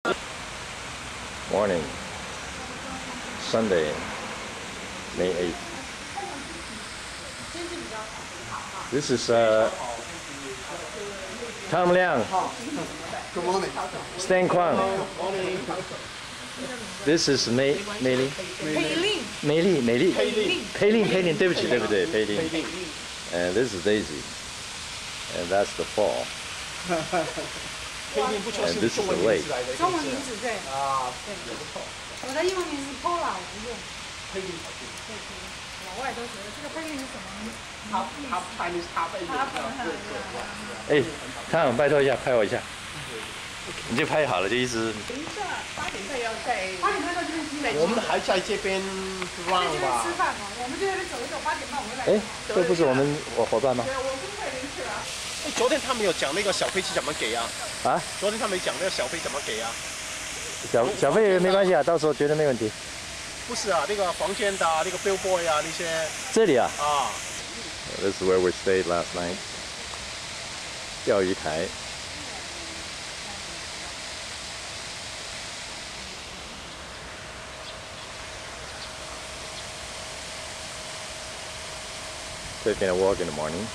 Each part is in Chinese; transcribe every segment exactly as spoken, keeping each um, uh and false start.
Morning, Sunday, May eighth. This is uh, Tom Liang. Good morning. Stan Kwang. This is Mei Mei Li. 佩令， 美丽美丽。 佩令， 佩令佩令，对不起对不对？佩令。And this is Daisy. And that's the fall. 佩令不错， And 是 this is 中 the 文名 lake. 字来的。 中文名字对， 啊，也不错。 我的英文名是 Paula，我不用。 佩令好听。 对对，老外都觉得这个佩令是什么？ 他他他是他佩令。 他本来哎，汤，拜托一下，拍我一下。你就拍好了，就一直。 等一下，八点半要在。 八点半到这边去。 我们还在这边 run 这边吧。 吃饭嘛，我们就在这边走一走，八点半我们来。 哎，这不是我们我伙伴吗？ 对，我跟快点去啊。 哎，昨天他们有讲那个小费是怎么给啊？ 啊？ 昨天他们讲那个小费怎么给啊？ 小小费没关系啊，到时候绝对没问题。 不是啊，那个房间的、那个 billboard 啊那些。 这里啊。 啊。 This is where we stayed last night. 钓鱼台。Taking a walk in the morning.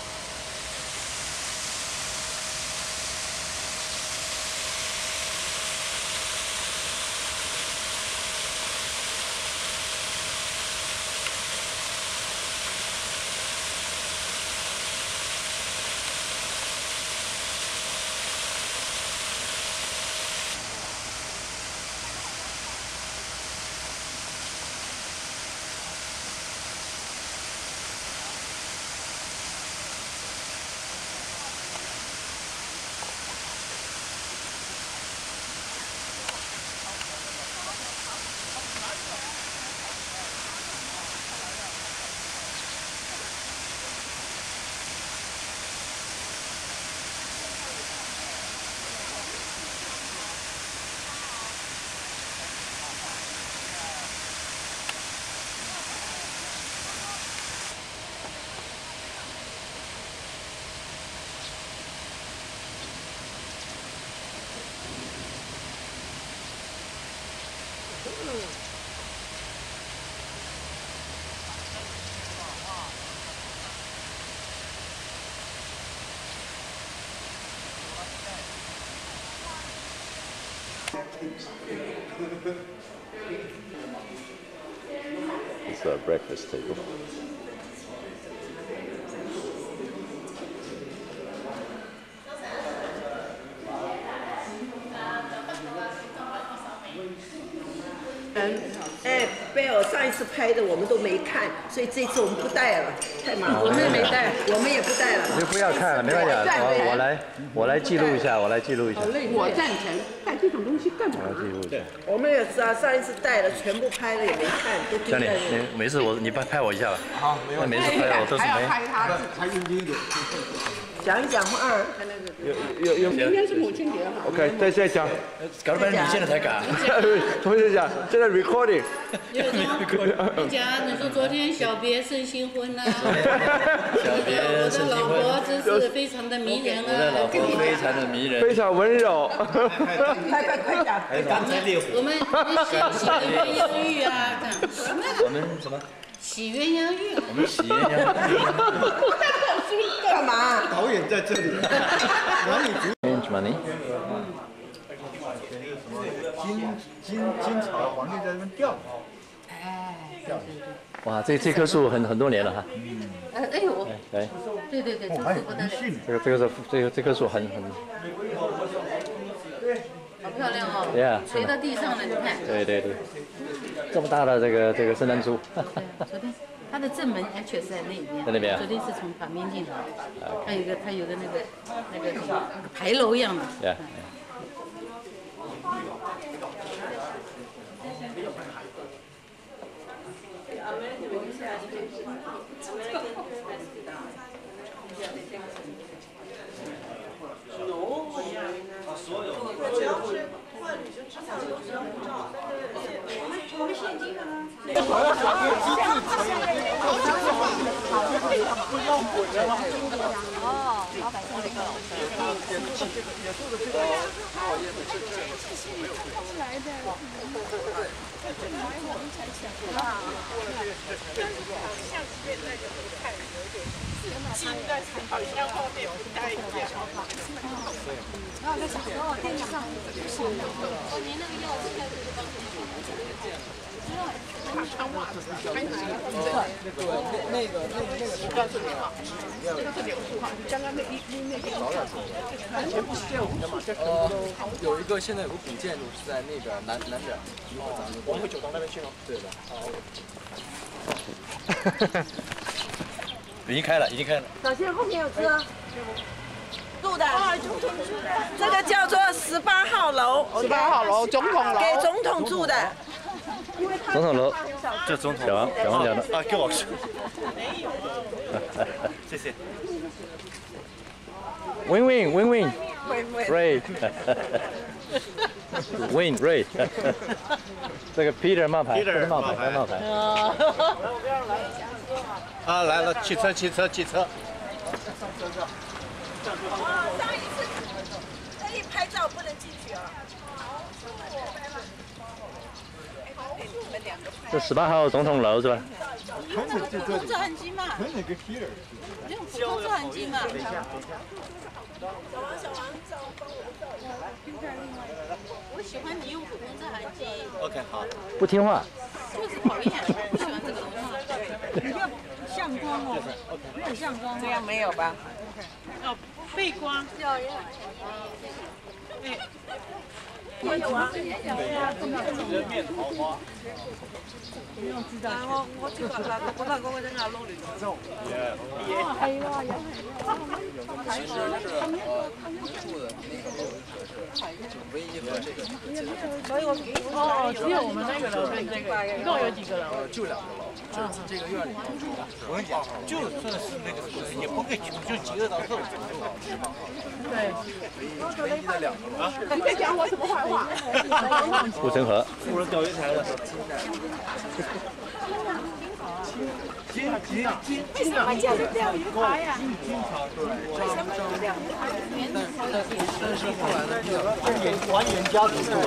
It's a breakfast table. 嗯，哎，贝尔上一次拍的我们都没看，所以这次我们不带了，太麻烦。我们也没带，我们也不带了。 你不要看了，没关系，我我来我来记录一下，我来记录一下。 我赞成，带这种东西干嘛？ 我来记录一下。 我们也是啊，上一次带了，全部拍了也没看，都丢江里， 在那里。 你没事，我你拍拍我一下吧。 好，没那没事，拍我都是没。 拍他， 还认真一点。 讲一讲话啊。 有有有。 明天是母亲节。 OK，再再讲。 搞了半天你现在才赶。 同学讲，现在 recording。 有种，你讲，你说昨天小别胜新婚呐、 小别我胜新的老婆婚。 真是非常的迷人啊！ 我的老婆非常的迷人。 非常温柔。 快快快讲！ 刚才烈火。 我们我们喜喜鸳鸯浴啊，什么？ 我们什么？ 喜鸳鸯浴。 我们喜鸳鸯浴。 干嘛？ 导演在这里。哪里不 Change money. 金金金朝皇帝在那边吊。 哎， 哇，这这棵树很很多年了哈。 哎哎呦， 来， 对对对，这个不得了， 这个这个是这个这棵树很很。 好漂亮哦！ Yeah， 垂到地上了，你看。 对对对，这么大的这个这个圣诞树。 昨天它的正门安全是在那边， 在那边啊昨天是从旁边进来，它有个它有个那个那个什么那个牌楼一样的。 Yeah。 哦，老板送这个。 来的。来我们才想到。但是好像现在的不太有点近，但是好像后面不太一样。然后在小时候电视上不行的。哦，您那个药是开始就帮什么？穿袜子，还拿那个那个那个那个是干什么？那个是柳树哈，刚刚那一那那边完全不是这样的嘛。 呃，有一个现在有个古建筑是在那边南南边， 我们会九东那边去吗？ 对的。 已经开了，已经开了。 小心后面有车。住的，这个叫做十八号楼。 十八号楼总统楼， 给总统住的。 总统楼， 这总统。 小王，小王讲的。 啊，给我说。谢谢。 Win win win win。Ray。Win Ray。这个 Peter 冒牌，这是冒牌，这是冒牌。 啊，来了，汽车，汽车，汽车。 哦，上一次这里拍照不能进去啊。 这十八号总统楼是吧？ 普通照相机嘛， 那个 Peter。 用普通照相机嘛。 小王，小王，照帮我照一下。 我喜欢你用普通照相机。 OK， 好。 不听话。 就是讨厌，不喜欢这个东西。 要相框哦，没有相框， 这样没有吧？ 哦，背光。 要要。哎，有啊。 人面桃花。 然後我知道啦，我嗰個真係撈亂咗。 哦，係喎，有係。 其实是呃住的那个就唯一和这个所以我哦，只有我们那个楼跟这个，一共有几个楼？ 呃就两个楼，这这个院里面住的。 我跟你讲，就算是那个也不会挤，就几个到特别对。 唯一的两个楼。 你别讲我什么坏话。 护城河。 富人钓鱼台的。金金金为什么叫做钓鱼台呀？ 对，张张，但但但是后来呢，比较完颜家族的。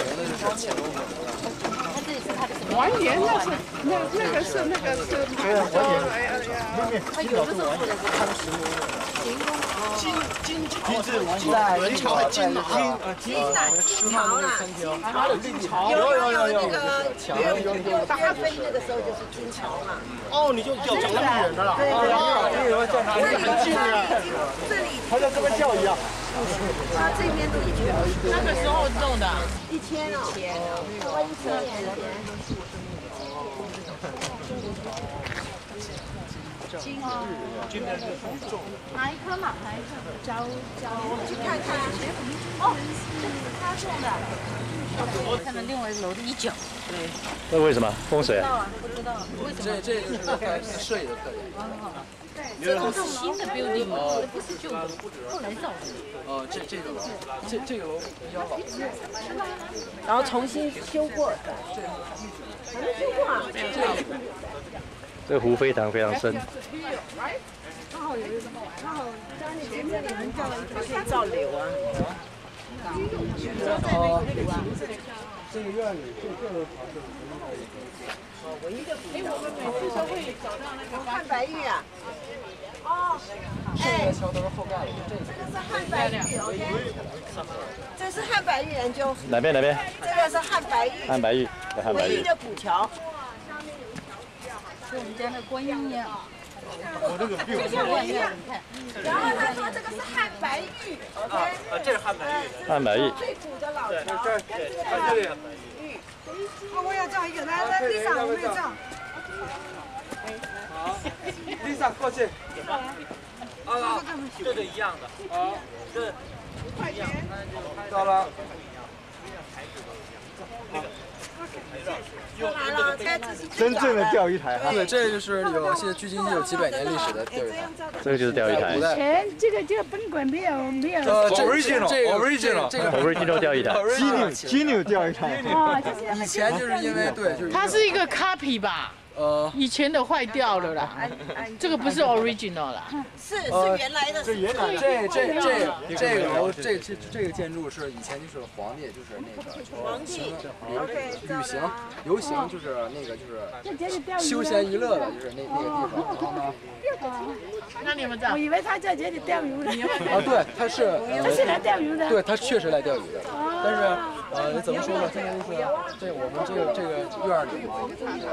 完颜那是那那个是那个是对啊，完颜。他有的是完颜，他的石炉。金金金是完颜，元朝的金金呃金金朝啦， 金朝。 有有有那个有有大飞那个时候就是金朝嘛。 哦，你就叫讲那么远的了。 对对对。 你以为在哪里很近呀？ 这里好像这边钓鱼啊。 他这边都已经有。 那个时候种的。 一千哦，一千哦，我一千年前。 金哦，哪一颗嘛？哪一颗？招招。 去看看。 哦，这是他种的。我看到另外一个楼的一角。对。 那为什么风水啊？ 不知道，为什么？ 这这个是它设计的特点。 这都是新的 building，不是旧的，后来造的。 呃，这这个楼，这这个楼比较老。 然后重新修过的。还没修过啊？ 这个湖非常非常深。 刚好有一个，刚好家里前面有人叫了一个可以造柳啊。 哦，这个院里这个唯一的哎，我们每次都会找到那个汉白玉啊。哦，哎， 桥都是后盖的，就这这个是汉白玉 ，OK。这是汉白玉研究。 哪边哪边？ 这个是汉白玉。 汉白玉，汉白玉。 唯一的古桥。 跟我们家那观音一样。 我这个比我就像我一样，你看。 然后他说这个是汉白玉 ，OK。 啊，这是汉白玉。 汉白玉。 最古的老桥。 这这它这里。 哦，我要照一个，来来，Lisa，我们也照。 好 ，Lisa 过去。 啊，这个一样的。好，这快点。 到了。 来了， 真正的钓鱼台哈。 对，这就是有现在距今有几百年历史的钓鱼台。 这个就是钓鱼台。 前这个这个宾馆没有没有。 呃，这 original 这个 original 这个 original 钓鱼台。 金牛金牛钓鱼台。 哦，就是以前就是因为对，就是它是一个 copy 吧？ 呃， 以前的坏掉了啦，这个不是 original 啦。 是是原来的， 是原来的。 这这这这个楼这这这个建筑是以前就是皇帝就是那个皇帝，OK， 旅行游行就是那个就是休闲娱乐的，就是那那个地方。然后呢， 那你们知道？ 我以为他在这里钓鱼呢。 啊，对，他是他是来钓鱼的。 对，他确实来钓鱼的，但是呃，怎么说呢？现在就是这我们这个这个院里嘛。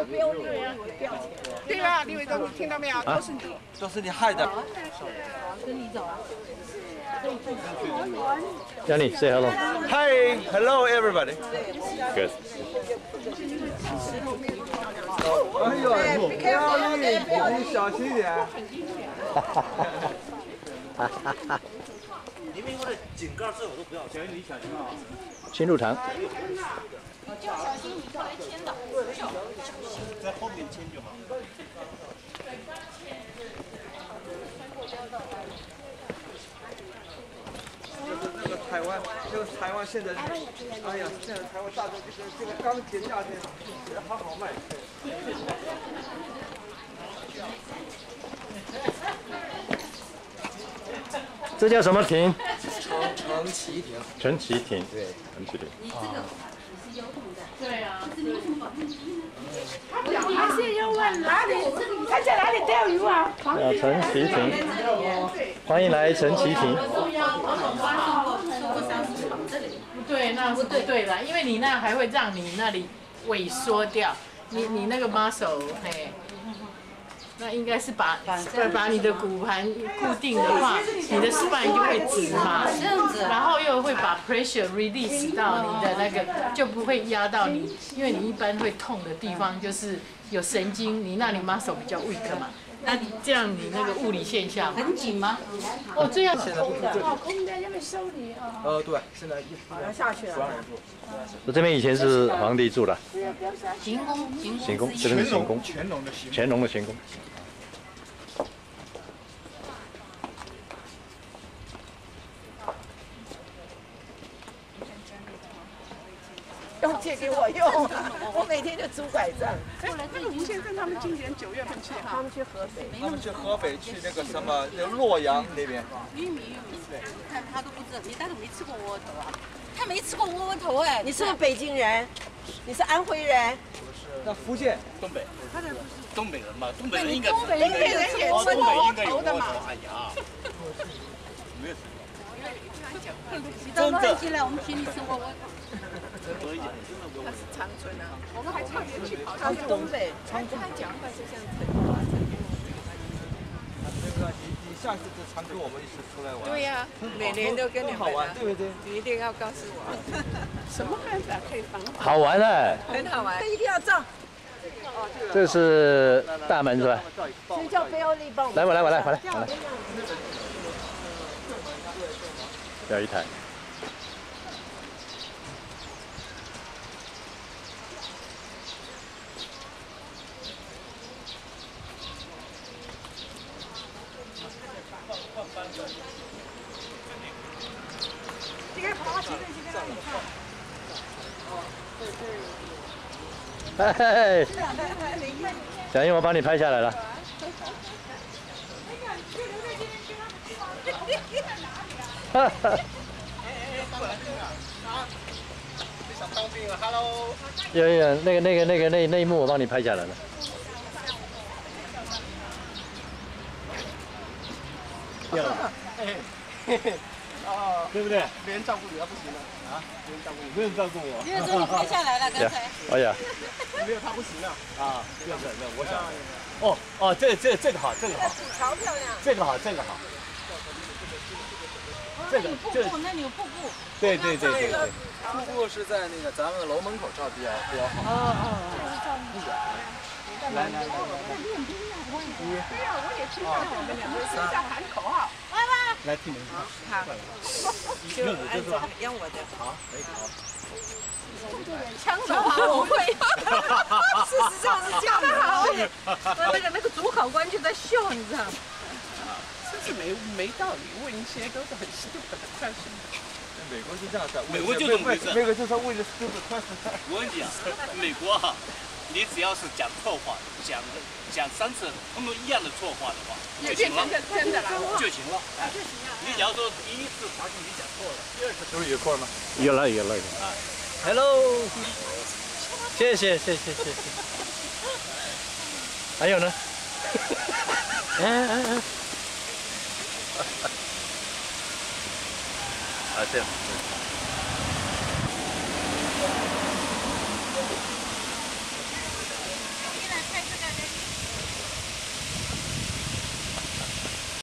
对啊，李伟忠，你听到没有？都是你， 都是你害的。 跟你走啊。 Johnny, say hello. Hi, hello everybody. Good. 哎呦，不要你，你小心一点。里面我的井盖这我都不要，小心你小心啊。 新入场。 就小心你过来牵的， 在后面牵就好。 就是那个台湾，那个台湾现在，哎呀，现在台湾大众就是这个钢铁价钱也好好卖。 这叫什么亭？ 成成旗亭。 陈旗亭。对，陈旗亭。 啊。对啊。 还是要问哪里？他在哪里钓鱼啊？ 啊，陈旗亭。欢迎来陈旗亭。 不对，那是不对了，因为你那还会让你那里萎缩掉，你你那个 muscle， 嘿，那应该是把把把你的骨盘固定的话，你的 spine 就会直嘛，然后又会把 pressure release 到你的那个，就不会压到你，因为你一般会痛的地方就是有神经，你那里 muscle 比较 weak 嘛。 那这样你那个物理现象很紧吗？哦，这样现在空的， 空的要被收你啊。 呃，对，现在一要下去了。 我这边以前是皇帝住的。 行宫， 行宫，这边是行宫。 乾隆的行。 乾隆的行宫。 要借给我用，我每天就拄拐杖。 后来这个吴先生他们今年九月份去哈， 他们去合肥， 他们去合肥去那个什么那个洛阳那边。 玉米玉米，看他都不知道，你但是没吃过窝窝头啊？他没吃过窝窝头哎， 你是不是北京人？你是安徽人？ 那福建、 东北， 他的东北人嘛，东北人应该东北人也吃窝窝头的嘛。 哎呀，没有吃过。 你到洛阳进来，我们请你吃窝窝头。 他是长春啊，我们还特别去跑他是东北， 长春还讲话就像成都啊， 那个你你下次就常跟我们一起出来玩。 对呀，每年都跟你好玩，对不对？ 你一定要告诉我，什么办法可以防？ 好玩哎！ 很好玩， 一定要照。 这是大门是吧？ 所以叫菲欧利帮我们。 来，我来，我来，我来，我来。要一台。 这个爬起来这个让你嘿看。 嘿嘿，小英，我帮你拍下来了。哈哈。 想当兵了 ，Hello。 有有，那个那个那个那那一幕我帮你拍下来了。对了。嘿嘿。 哦，对不对？别人照顾你，他不行了啊！别人照顾你，没人照顾我。 因为这里拍下来了，刚才。 哎呀， 没有他不行了啊！不要不要不要，我想。哦哦，这这这个好，这个好。 超漂亮。 这个好，这个好。这个这个。 那里有瀑布。 对对对对对。 瀑布是在那个咱们的楼门口照比较比较好。 哦哦。 来来来来来。 对呀，我也听到我们两个是在喊口号。来吧。 来听你。 好。就按照用我的。 好，可以好。 枪手我会。 事实上是这样的。好。那个那个主考官就在笑，你知道吗？ 这是没没道理，问一些都是很 stupid 的 question。 美国是这样的， 美国就这么回事。 美国就是为了就是快速。 我跟你讲，美国哈，你只要是讲错话，讲讲三次他们一样的错话的话，就行了， 真的啦， 就行了。哎，你假如说第一次发现你讲错了，第二次都是一块吗？ 有了有了。 啊 ，Hello， 谢谢谢谢谢谢。还有呢？哎哎哎。 啊，这样。